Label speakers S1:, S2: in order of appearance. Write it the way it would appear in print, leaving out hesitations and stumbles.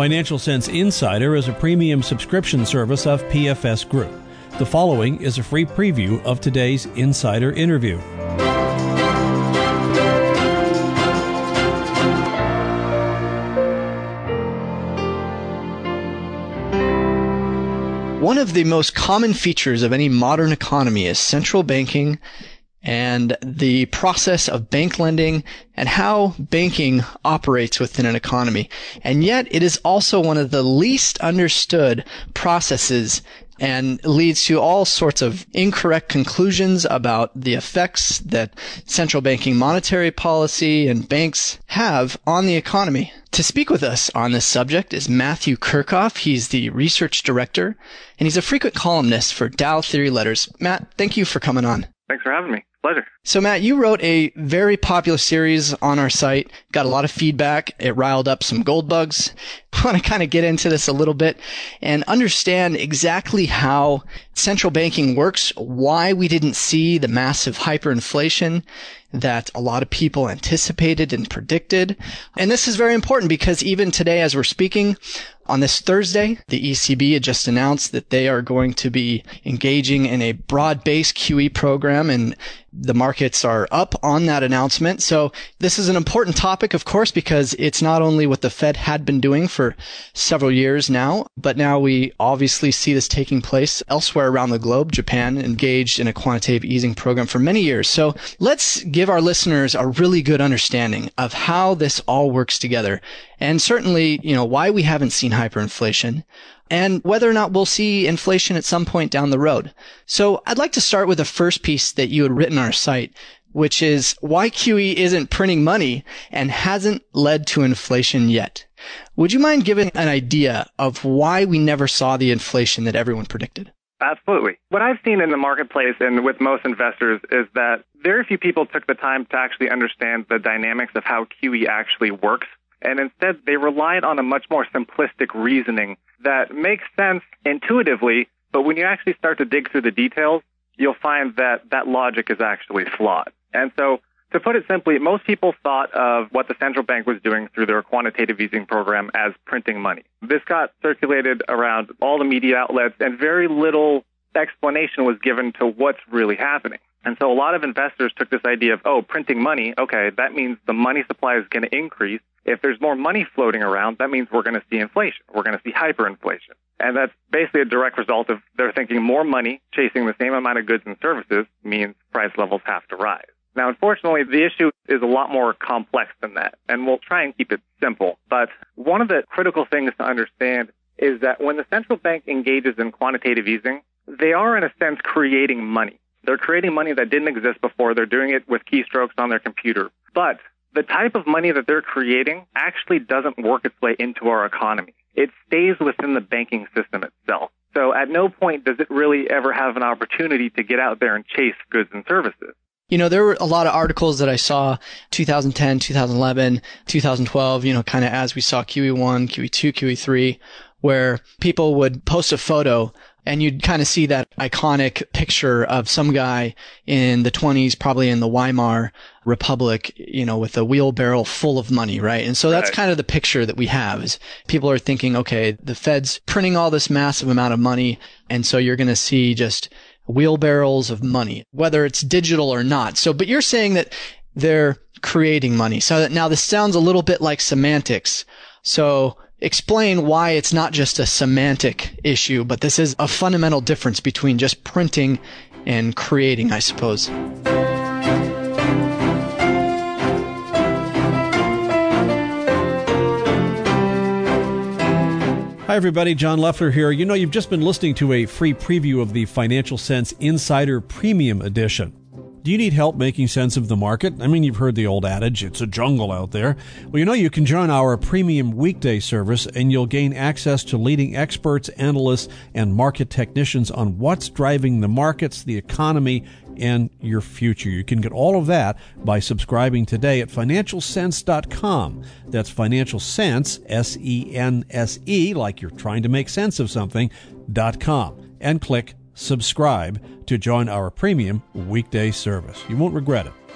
S1: Financial Sense Insider is a premium subscription service of PFS Group. The following is a free preview of today's insider interview.
S2: One of the most common features of any modern economy is central banking and the process of bank lending and how banking operates within an economy. And yet it is also one of the least understood processes and leads to all sorts of incorrect conclusions about the effects that central banking monetary policy and banks have on the economy. To speak with us on this subject is Matthew Kerkhoff. He's the research director, and he's a frequent columnist for Dow Theory Letters. Matt, thank you for coming on.
S3: Thanks for having me. Pleasure.
S2: So, Matt, you wrote a very popular series on our site, got a lot of feedback. It riled up some gold bugs. I want to kind of get into this a little bit and understand exactly how central banking works, why we didn't see the massive hyperinflation that a lot of people anticipated and predicted. And this is very important because even today, as we're speaking, on this Thursday, the ECB had just announced that they are going to be engaging in a broad-based QE program, and the markets are up on that announcement. So this is an important topic, of course, because it's not only what the Fed had been doing for several years now, but now we obviously see this taking place elsewhere around the globe. Japan engaged in a quantitative easing program for many years. So let's give our listeners a really good understanding of how this all works together. And certainly, why we haven't seen hyperinflation and whether or not we'll see inflation at some point down the road. So I'd like to start with the first piece that you had written on our site, which is why QE isn't printing money and hasn't led to inflation yet. Would you mind giving an idea of why we never saw the inflation that everyone predicted?
S3: Absolutely. What I've seen in the marketplace and with most investors is that very few people took the time to actually understand the dynamics of how QE actually works. And instead, they relied on a much more simplistic reasoning that makes sense intuitively, but when you actually start to dig through the details, you'll find that that logic is actually flawed. And so, to put it simply, most people thought of what the central bank was doing through their quantitative easing program as printing money. This got circulated around all the media outlets, and very little explanation was given to what's really happening. And so a lot of investors took this idea of, printing money, okay, that means the money supply is going to increase. If there's more money floating around, that means we're going to see inflation. We're going to see hyperinflation. And that's basically a direct result of their thinking more money chasing the same amount of goods and services means price levels have to rise. Now, unfortunately, the issue is a lot more complex than that, and we'll try and keep it simple. But one of the critical things to understand is that when the central bank engages in quantitative easing, they are, in a sense, creating money. They're creating money that didn't exist before. They're doing it with keystrokes on their computer. But the type of money that they're creating actually doesn't work its way into our economy. It stays within the banking system itself. So at no point does it really ever have an opportunity to get out there and chase goods and services.
S2: There were a lot of articles that I saw 2010, 2011, 2012, kind of as we saw QE1, QE2, QE3, where people would post a photo and you'd kind of see that iconic picture of some guy in the 20s, probably in the Weimar Republic, with a wheelbarrow full of money, right? And so that's kind of the picture that we have is people are thinking, okay, the Fed's printing all this massive amount of money. And so you're going to see just wheelbarrows of money, whether it's digital or not. So, but you're saying that they're creating money. So that now this sounds a little bit like semantics. So explain why it's not just a semantic issue, but this is a fundamental difference between just printing and creating, I suppose.
S1: Hi, everybody. John Leffler here. You've just been listening to a free preview of the Financial Sense Insider Premium Edition. Do you need help making sense of the market? You've heard the old adage, it's a jungle out there. Well, you can join our premium weekday service and you'll gain access to leading experts, analysts, and market technicians on what's driving the markets, the economy, and your future. You can get all of that by subscribing today at financialsense.com. That's Financial Sense, S-E-N-S-E, like you're trying to make sense of something, .com, and click subscribe to join our premium weekday service. You won't regret it.